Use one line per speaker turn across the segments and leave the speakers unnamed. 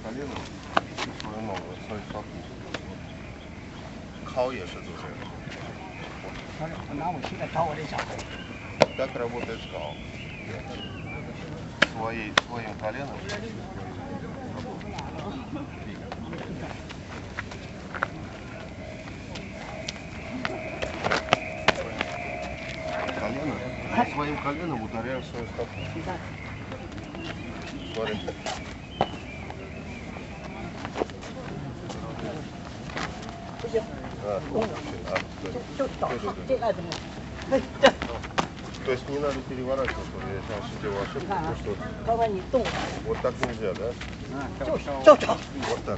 колено, свою ногу, свою стопу. 靠也是做这个。
我拿我现在找我这小孩。
Как работает скал? Своим коленом. Колено. Своим коленом ударяешь свою стопу. Смотри. То есть не надо переворачиваться, я сейчас сделал ошибку, потому что вот так нельзя, да? Вот так.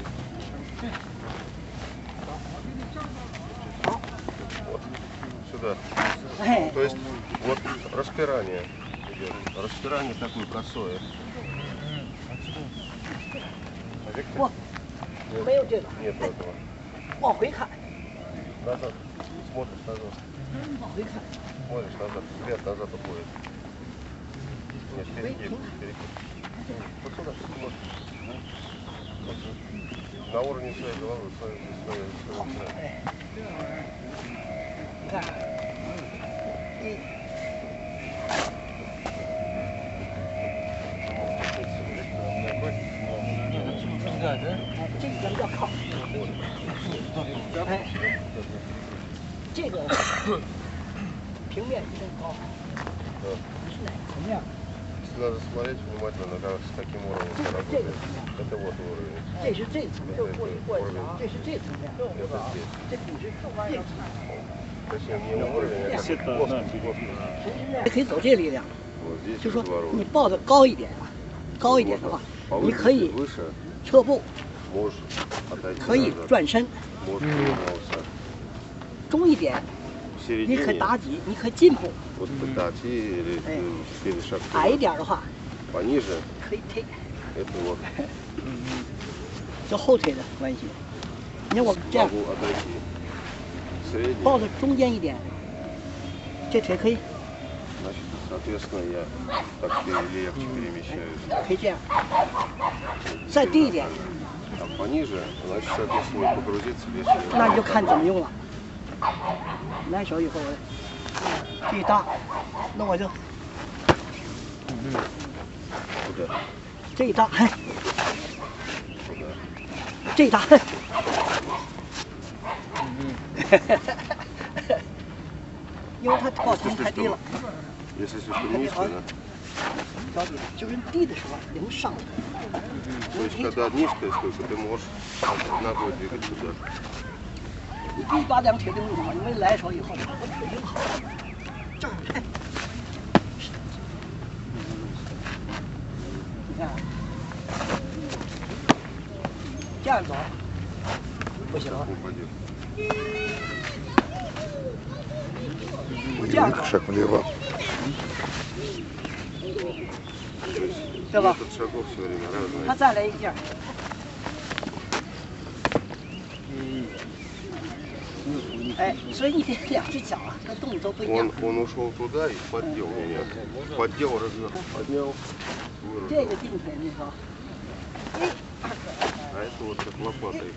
Вот сюда. То есть вот распирание идет. Распирание такое косое. Нет этого. Назад. Смотришь назад. Смотришь назад. Взгляд назад уходит. Нет, впереди. Вот сюда смотришь. На уровне своей головы, своей
这个平面比较高，不是那个平面。
Надо смотреть внимательно, с каким уровнем это работает. Это вот уровень.
这是这层面，这是这层面，
Это здесь.
这不是这层。
Точнее, не уровень, а как плоскость.
可以走这力量，就说你抱得高一点啊，高一点的话，你可以侧步，可以转身，中一点，你可以打击，你可以进步。矮一点的话，可以推。就后腿的关系。你看我这样，抱得中间一点，这腿可以。
Соответственно, я так легче перемещаюсь.
可以这样，再低一点。
А пониже, значит, соответственно, погрузиться легче.
那你就看怎么用了。来手以后，这一搭，那我就，这一搭，哎，这一搭，因为它抱墙太低了。
Если слишком низко, да?
就是低的时候能上来。
То есть, когда низкая стойка, ты можешь ногой двигать туда.
你必须把两腿都用好，因为来手以后，我腿用好。这儿，你看，这样走不行。我这样走。
Шаг влево.
对吧？
Шагов все время разные.
他再来一下。哎，所以你得两只脚啊，它动作都不一样。
Он ушел туда и поддел меня. Поддел, развернул, поднял, выровнял.
这个定腿那个。
А это вот как лопатой.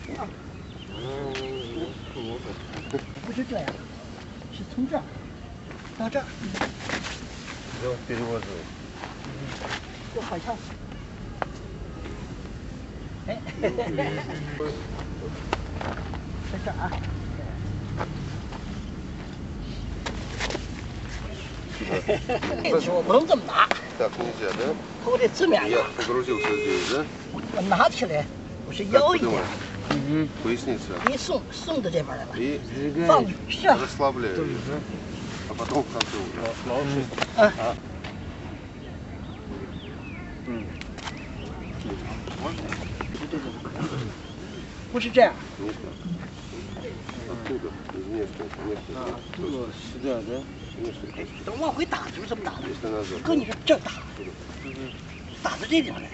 不是这样，是从这儿到这儿。
Я перевожу.
就好像，哎，在这儿啊。我不能这么拿。
Так нельзя, да?
我得字面。
Я погрузился здесь, да?
我拿起来，我是腰一点。
Поясница.
一送到这边来了。
И
放下。
расслабляю ее. А потом в конце уже.
啊。 不是这样。
Оттуда, из несколько. Сюда, да?
等往回打就是这么打的。
Если назад.
哥，你是这儿打，打到这地方来。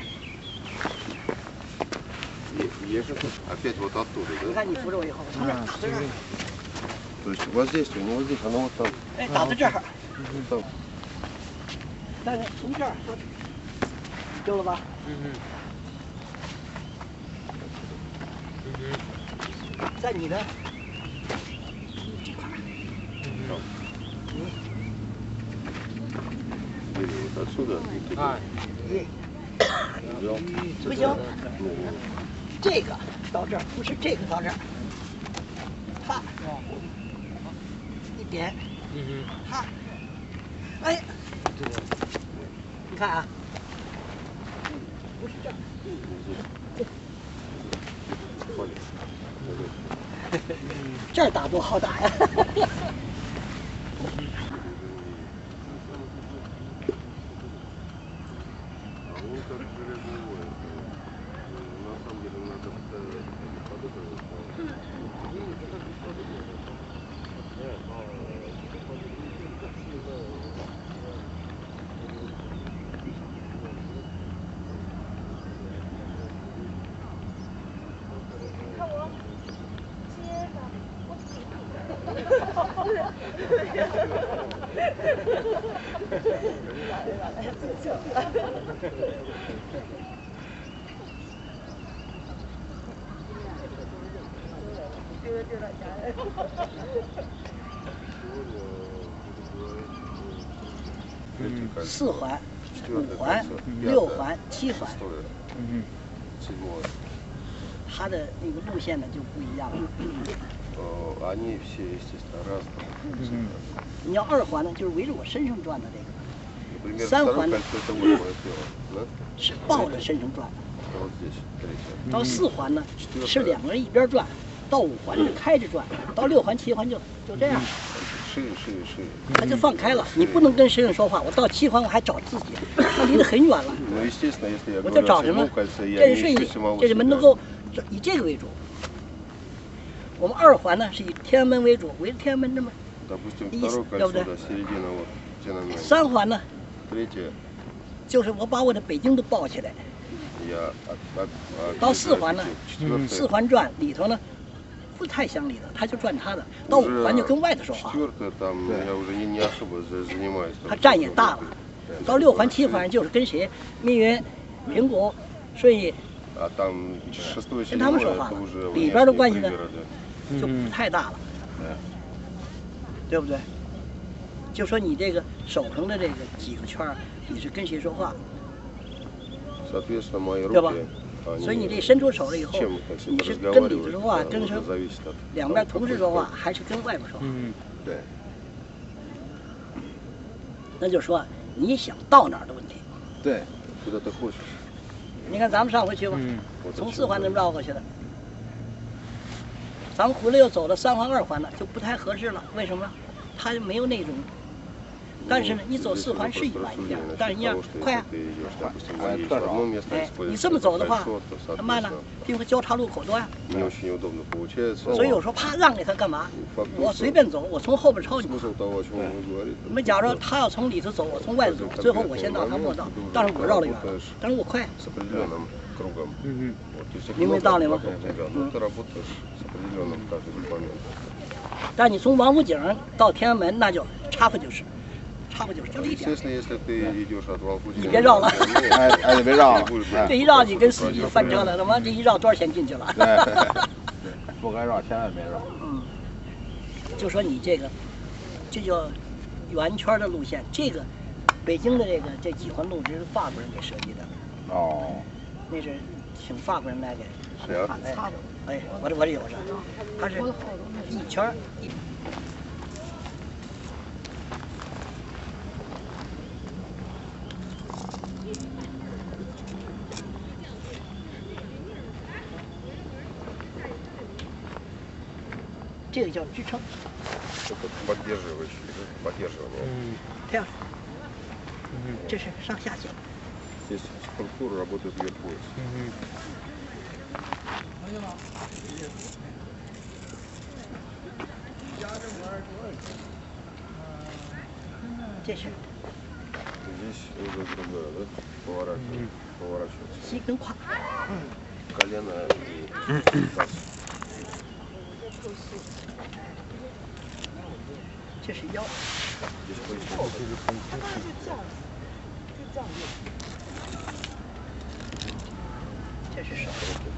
Ежик. Опять вот оттуда,
你
да?
看你扶着我以后，从这儿打到这儿。
То есть воздействие не вот здесь, оно вот там.
哎，打到这儿。
Там.
但是从这儿，对了吧？ 在你的这块儿。
Отсюда?
不行，这个到这儿，不是这个到这儿，啪，一点，啪，哎，你看啊，不是这儿，这儿打多好打呀！4环、5环、6环、7环，它的那个路线呢就不一样了。你要2环呢，就是围着我身上转的这个；3环呢是抱着身上转的；到4环呢是2个人一边转；到5环是开着转；到6环、7环就这样。他就放开了，你不能跟身上说话。我到7环我还找自己，他离得很远了。我就找什么？这是顺义，这是门头沟，以这个为主。我们2环呢是以天安门为主，围着天安门这么意思，对不对？3环呢，就是我把我的北京都抱起来。到4环呢，4环转里头呢。不太讲理的，他就转他的；到5环就跟外头说话。他站也大了。到6环、7环就是跟谁？密云、平谷、顺义，跟他们说话了。里边的关系呢，就不太大了，对不对？就说你这个守城的这个几个圈，你是跟谁说话，对吧？所以你这伸出手了以后，你是跟里头说话，跟两边同时说话，还是跟外边说话？
对。
那就说你想到哪儿的问题。
对。
你看咱们上回去吧，从4环那么绕过去的，咱们回来又走了3环、2环了，就不太合适了。为什么？它没有那种。但是呢，你走4环是远一点，但是你要快啊！哎，你这么走的话，它慢了，因为交叉路口多呀。所以有时候啪让给他干嘛？我随便走，我从后边超你。我们假如说他要从里头走，我从外头走，最后我先到他末道，但是我绕得远，但是我快。明白道理吗？但你从王府井到天安门，那就差不就是。就这一点。你别绕了，
哎，别绕了。
这一绕你跟司机翻车了，他妈这一绕多少钱进去了？
不该绕，千万别绕。
就说你这个，这叫圆圈的路线。这个北京的这几环路，这是法国人给设计的。
哦。
那是请法国人来给。
是啊。
哎，我这有着，它是一圈一。这个叫支撑。这样。这是上下线。这是。膝跟胯。这是腰。这是手。